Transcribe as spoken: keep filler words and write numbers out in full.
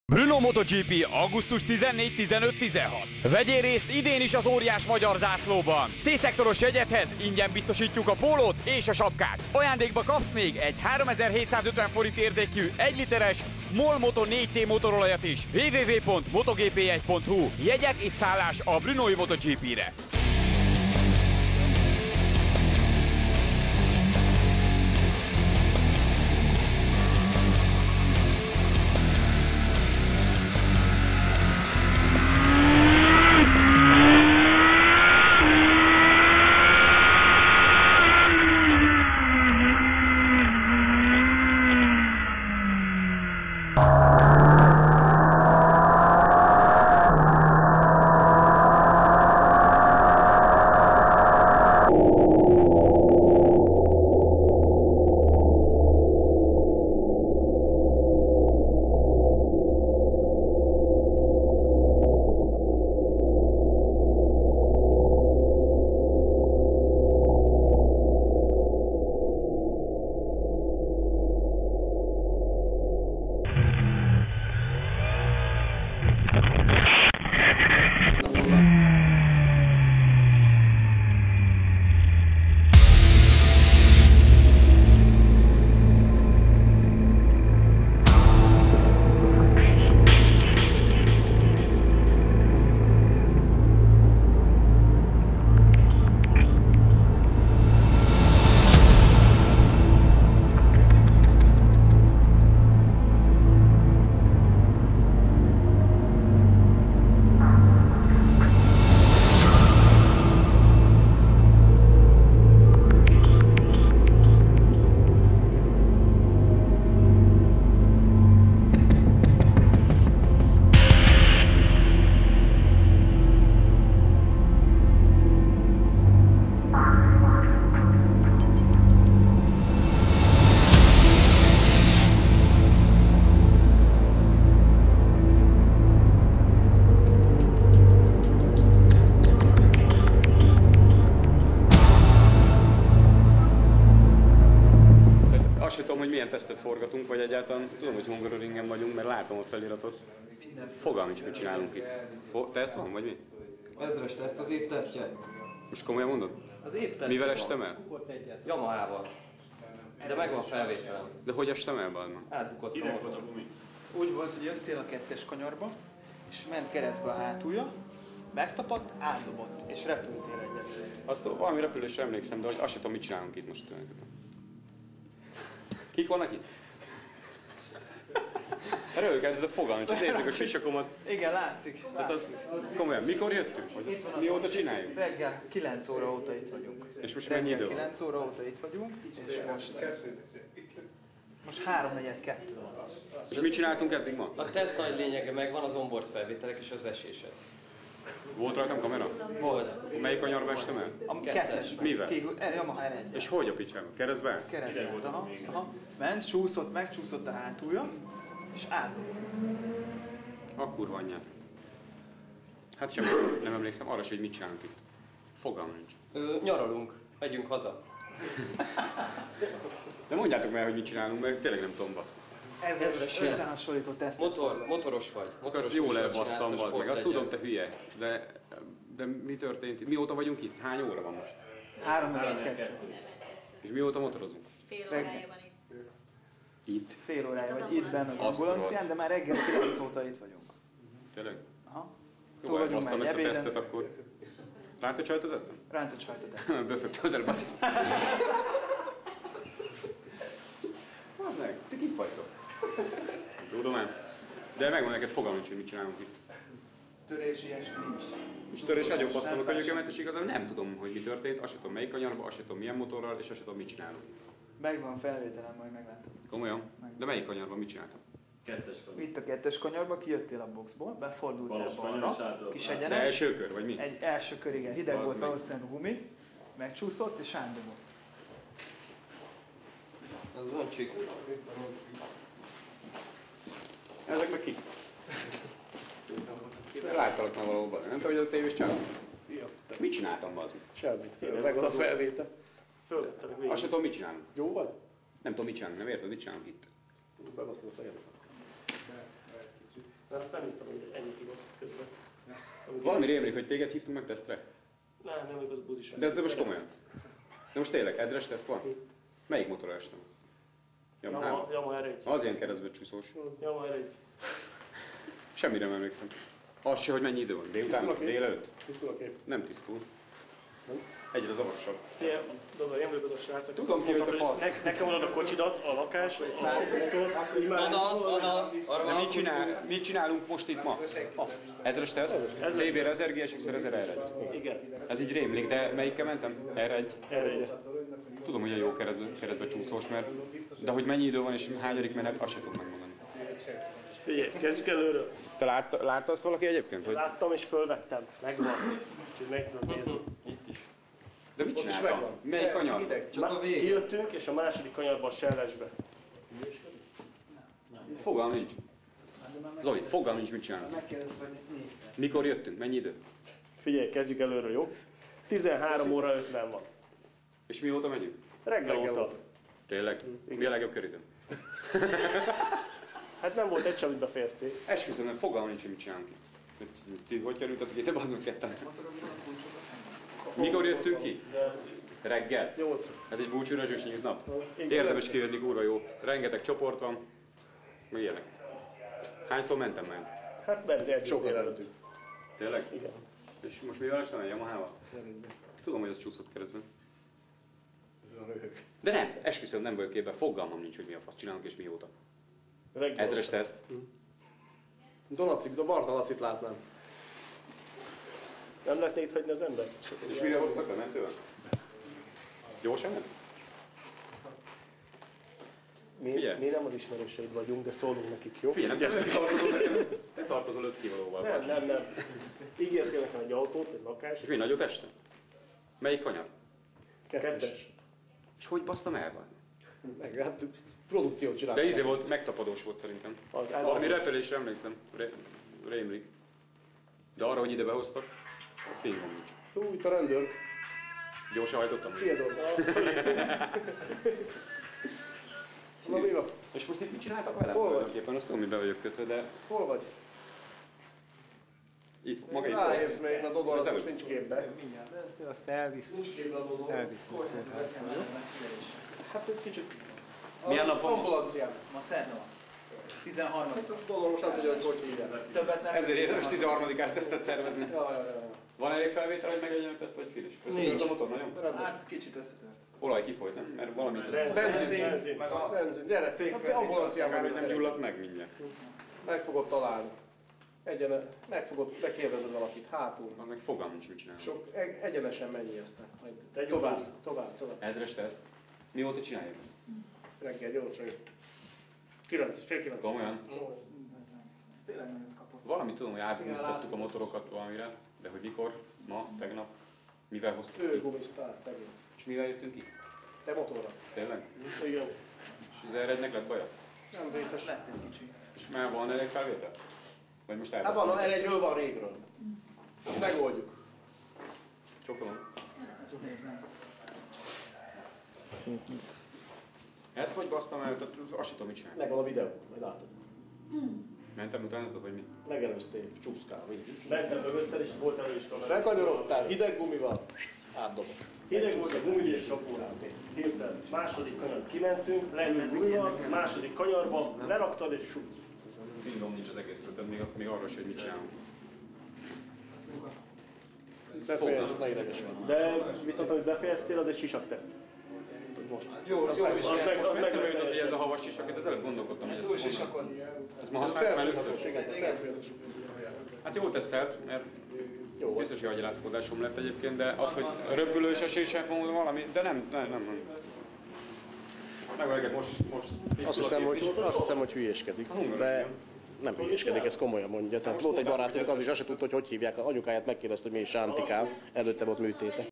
Brno MotoGP augusztus tizennégy, tizenöt, tizenhat. Vegyél részt idén is az óriás magyar zászlóban. T-szektoros jegyedhez ingyen biztosítjuk a pólót és a sapkát. Ajándékba kapsz még egy háromezer-hétszázötven forint értékű egy literes MOL Moto négy T motorolajat is. double-u double-u double-u pont motogp egy pont hu. Jegyek és szállás a brnói MotoGP-re. Milyen tesztet forgatunk, vagy egyáltalán tudom, hogy Hungaroringen vagyunk, mert látom a feliratot. Fogalmam nincs, mit csinálunk itt. Fo teszt van, vagy mi? Ezres teszt, az év tesztje. Most komolyan mondod? Az év tesztje. Mivel estem el? Yamahával. De megvan felvételem. De hogy estem el, Balma? Átbukottam ott. Úgy volt, hogy jöttél a kettes kanyarba, és ment keresztbe a hátulja, megtapadt, átdobott, és repültél egyet. Azt valami repülésre emlékszem, de hogy azt sem tudom, mit csinálunk itt most tulajdonképpen. Kik vannak itt? Erről kezd a fogalmi, csak nézzük a sisakomat. Igen, látszik. Tehát az, komolyan, mikor jöttünk? Hogy mióta csináljuk? Reggel kilenc óra óta itt vagyunk. És most mennyi idő van? kilenc óra óta itt vagyunk, és most... Most háromnegyed kettő van. És mit csináltunk eddig ma? A teszt nagy lényege megvan, az onboard felvételek és az esésed. Volt rajtam kamera? Volt. Melyik kanyarba estem el? A kettes. Mivel? Yamaha er egy. És hogy a picsába? Keresztbe? Keresztbe volt, aha, aha. Ment, csúszott, megcsúszott a hátulja, és átdobott. A kurva anyját. Hát sem nem emlékszem arra, hogy mit csinálunk itt. Fogalmam nincs. Ö, nyaralunk. Megyünk haza. De mondjátok meg, hogy mit csinálunk, mert tényleg nem tudom, baszki. Ez az összehasonlító teszt. Motor, motoros vagy. Motoros Azt jól műsort elbasztam, csinálsz, bazd meg. Azt sport tudom, te hülye. De, de mi történt itt? Mióta vagyunk itt? Hány óra van most? háromnegyed kettő. És mióta motorozunk? Fél órája van itt. Itt? Fél órája vagy itt benne az Azt ambulancián, de már reggel kilenc óta itt vagyunk. Tényleg? Aha. Jó, Túl vagyunk elbasztam már ezt a ebéden. tesztet, akkor... Rántott sajtot ettem? Rántott sajtot ettem. Böfögte az előbb azt. Bazd meg, ti kik vagytok? Tudom ám. De megmondom neked, fogalmam nincs, hogy mit csinálunk itt. Törés ilyesmi nincs. És törés nagyon basztam a könyökemet, és igazából nem tudom, hogy mi történt, azt sem tudom melyik kanyarba, azt sem tudom milyen motorral, és azt sem tudom mit csinálunk. Megvan felvételem, majd meglátod. Komolyan? De melyik kanyarban mit csináltam? Kettes kanyar. Itt a kettes kanyarba kijöttél a boxból, befordultál Balos kanyar és balra, átdobtál. kis De egyenes. első kör, vagy mi? Egy első kör, igen, hideg Az volt meg. valószínűleg a gumi, megcsúszott és átdobott. Az Zoncsik. Ezek meg kik? Láttalak már valahol, nem tudom, hogy a tévés csinálom? Mit csináltam, bazd meg? Semmit. Meg a felvétel. Fölöttelek Azt végig. sem tudom, mit csinálunk. Jó vagy? Nem tudom, mit csinálunk, nem érted, mit csinálunk itt? Megosztod a fejedet. Mert azt nem hiszem, hogy ennyit írok közben. Valami rémlik, hogy téged hívtunk meg tesztre? Nem, nem igaz, buzi sem. De, de most komolyan. De most tényleg, ezres teszt van? Melyik motorra estem? Yamaha, Yamaha er egy. Az ilyen keresztbe csúszós. Yamaha er egy. Semmire nem emlékszem. Az se, hogy mennyi idő van. Délután? Tisztul a kép? Délelőtt? Tisztul a kép. Nem tisztul. Egyre zavarosabb. Figyelj, Dobar, én vagyok az a srác, aki Tudom, azt ki jött mondta, a hogy fasz. ne, nekem adod a kocsidat, a lakás, a motor, így már... Ada, ada, arra De mit, csinál, mit csinálunk most itt ma? Azt. Ezres teszt? cé bé ezer gé es iksz ezer er egy. Igen, Ez így rémlik, de melyikkel mentem? er egy. er egy. Tudom, hogy a jó kereszt- keresztbe csúszós, mert... De hogy mennyi idő van és hányadik menet, azt sem tudom megmondani. Figyelj, kezdjük előről. Te látta, látta azt valaki egyébként? Hogy... Láttam és fölvettem, megvan. Úgyhogy meg tudod nézni. Itt is. De mit Ott is csináltam? megvan. Melyik kanyar? Hideg. Csak a vége. Kijöttünk, és a második kanyarban Sellesbe. Fogalm nincs. Zoli, fogalm nincs, mit csinálunk. Megkérdeztem, hogy négyszer. Mikor jöttünk? Mennyi idő? Figyelj, kezdjük előről, jó? tizenhárom óra ötven van. És mióta megyünk? Reggel Reggel óta. óta. Tényleg? Mi a legjobb körülön? Hát nem volt egy sem, amit befejezték. Esküszöm, nem fogalm nincs, hogy mit csinálunk itt. Ti hogy kerültetek ide, bazd meg ketten? Mikor jöttünk ki? De Reggel? nyolc. Ez egy búcsúrás nyílt nap. Igen. Érdemes kijönni, kurva jó. Rengeteg csoport van. Meg ilyenek. Hányszor mentem meg? Hát bent egy Sokat előtt. mentünk. Tényleg? Igen. És most mivel estem? A Yamahával? Tudom, hogy ez csúszott keresztben. Ez a röhög. De nem, esküszöm, nem vagyok képben. Fogalmam nincs, hogy mi a fasz csinálunk és mióta. Reggel Ezres óta. teszt. Donacik, a Barta Lacit látnám. Nem lehetne itt hagyni az embert? És mire hoztak le mentővel? Gyorsan ment? Mi, Figyelj. mi nem az ismerőseid vagyunk, de szólunk nekik, jó? Figyelj, nem te tartozol, te tartozol öt kivalóval. Nem, nem, nem. Ígértél nekem egy autót, egy lakást. És mi nagyot estem? Melyik kanyar? Kettes. És hogy basztam el? Meg, hát produkciót De csináltam. izé volt, megtapadós volt szerintem. Az Valami általános. repülésre emlékszem, Ré, rémlik. De arra, hogy ide behoztak, fingom nincs. Hú, itt a rendőr. Gyorsan hajtottam. Fiador. Na mi van? És most itt mit csináltak velem? Hol vagy? Tulajdonképpen azt tudom, hogy be vagyok kötve, de Hol vagy? itt maga itt Ráérsz még, mert Dodor Az az most előbb. nincs képben. Mindjárt bent, azt elvisz. Nincs képben a Dodor. Elvisz a kórházba, jó? Hát egy kicsit. Milyen Az nap van? ambulancián. Ma szerda van. tizenharmadik. Hát a Dodor most nem tudja, hogy hogy hívják. Többet nem. Ezért érdemes tizenharmadikát tesztet szervezni. Ja, ja, ja. Van elég felvétel, hogy megegyen a teszt, vagy filis? Összetört Nincs. a motor nagyon? Rendes. Hát kicsit összetört. Olaj kifolyt, nem? Mert valamit az... Benzin, Benzin. benzin. Meg a Benzin, gyere, hát ambulancián Akár, hogy nem van. gyulladt meg mindjárt. Meg fogod találni. Egyen, meg fogod, bekérdezed valakit hátul. Az meg fogalm nincs, mit csinálunk. Sok, e- egyenesen mennyi aztán. Majd Tegyük tovább, vissza. tovább, tovább. Ezres teszt. Mióta csináljuk ezt? Reggel nyolcra jön. Kilenc, fél kilenc. Komolyan? Ez tényleg nagyot kapott. Valamit tudom, hogy átgúztattuk a motorokat valamire, de hogy mikor, ma, tegnap, mivel hoztuk Ő ki, gumisztár, tegény. és mivel jöttünk ki? Te motorra. Tényleg? Igen. És az er egynek lett baja? Nem vészes. Lett egy kicsi. És már van elég felvétel? Vagy most Hát elbasztam? van, egyről van régről. Azt megoldjuk. Csokolom. Ezt nézem. Ezt vagy basztam el, tehát azt sem tudom, mit csinálni. Megvan a videó, majd látod. Mentem utána, vagy mi? Megelőztél, csúszkál, így. Mentem mögötted, és volt elő is kamera. Bekanyarodtál, hideg gumival, átdobod. Hideg volt a gumi és sapóra. Hirtelen. Második kanyar kimentünk, leült gumival, második kanyarba, leraktad és sut. Fingom nincs az egészről, tehát még, még arra sem, hogy mit csinálunk. Befejezzük, ne ideges vagy. De viszont amit befejeztél, az egy sisakteszt. Most. Jó, az, jó, meg, az az, meg- most az messzire meg- jutott, hogy ez a havas sisak, az előbb gondolkodtam, hogy ezt honnan. Újsisakon. Ezt ma Ez használtam először? felfőzetes, igen, felfőzetes. Hát jól tesztelt, mert Jó volt. biztos, hogy agyrázkodásom lett egyébként, de az, hogy röpülős esésen fogom valami, de nem, nem, nem. nem. Megvárjuk, most, most Azt hiszem, hogy, azt hiszem, hogy hülyéskedik, de nem hülyéskedik, ez komolyan mondja. Tehát volt egy barátunk, az is azt se tudta, hogy hogy hívják, a anyukáját megkérdezte, hogy mi is Sántikál, előtte volt műtéte.